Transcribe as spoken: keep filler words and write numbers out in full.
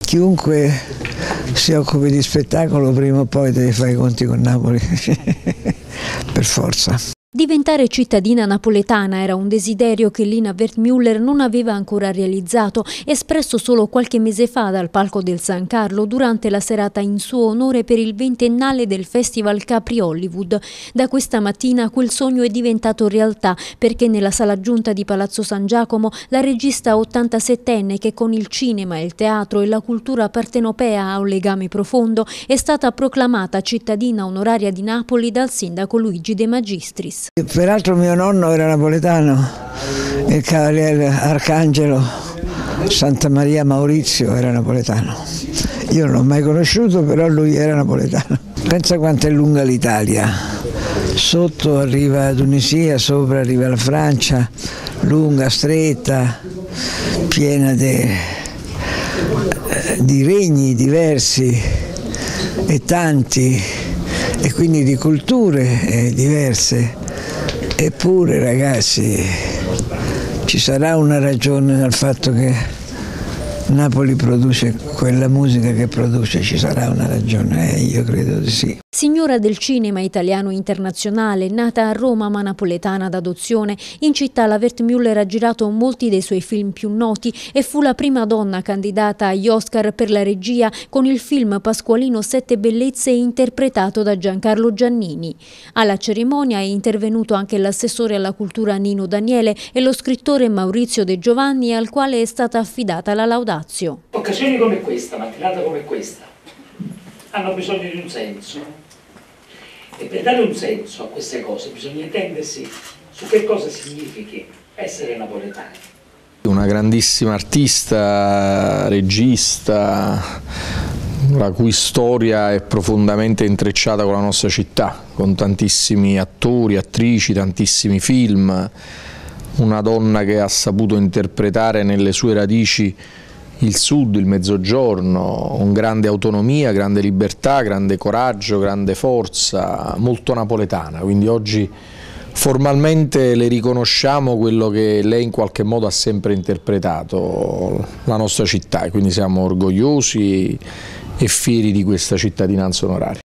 Chiunque si occupi di spettacolo prima o poi deve fare i conti con Napoli, per forza. Diventare cittadina napoletana era un desiderio che Lina Wertmüller non aveva ancora realizzato, espresso solo qualche mese fa dal palco del San Carlo durante la serata in suo onore per il ventennale del Festival Capri Hollywood. Da questa mattina quel sogno è diventato realtà, perché nella sala giunta di Palazzo San Giacomo la regista ottantasettenne, che con il cinema, il teatro e la cultura partenopea ha un legame profondo, è stata proclamata cittadina onoraria di Napoli dal sindaco Luigi De Magistris. Peraltro mio nonno era napoletano, il cavaliere Arcangelo Santa Maria Maurizio era napoletano. Io non l'ho mai conosciuto, però lui era napoletano. Pensa quanto è lunga l'Italia. Sotto arriva la Tunisia, sopra arriva la Francia, lunga, stretta, piena de, di regni diversi e tanti, e quindi di culture diverse. Eppure, ragazzi, ci sarà una ragione dal fatto che Napoli produce quella musica che produce, ci sarà una ragione, eh, io credo di sì. Signora del cinema italiano internazionale, nata a Roma ma napoletana d'adozione, in città la Wertmüller ha girato molti dei suoi film più noti e fu la prima donna candidata agli Oscar per la regia con il film Pasqualino Sette Bellezze interpretato da Giancarlo Giannini. Alla cerimonia è intervenuto anche l'assessore alla cultura Nino Daniele e lo scrittore Maurizio De Giovanni, al quale è stata affidata la laudatio. Occasioni come questa, mattinata come questa, hanno bisogno di un senso. E per dare un senso a queste cose bisogna intendersi su che cosa significhi essere napoletani. Una grandissima artista, regista, la cui storia è profondamente intrecciata con la nostra città, con tantissimi attori, attrici, tantissimi film. Una donna che ha saputo interpretare nelle sue radici il sud, il mezzogiorno, con grande autonomia, grande libertà, grande coraggio, grande forza, molto napoletana. Quindi oggi formalmente le riconosciamo quello che lei in qualche modo ha sempre interpretato, la nostra città, e quindi siamo orgogliosi e fieri di questa cittadinanza onoraria.